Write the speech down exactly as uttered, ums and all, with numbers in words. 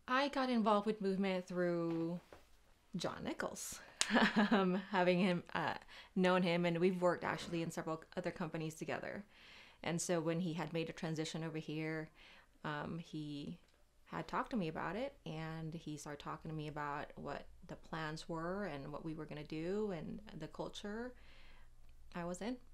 I got involved with movement through John Nichols. um, having him uh, known him, and we've worked actually in several other companies together. And so when he had made a transition over here, um, he had talked to me about it, and he started talking to me about what the plans were and what we were going to do and the culture. I was in.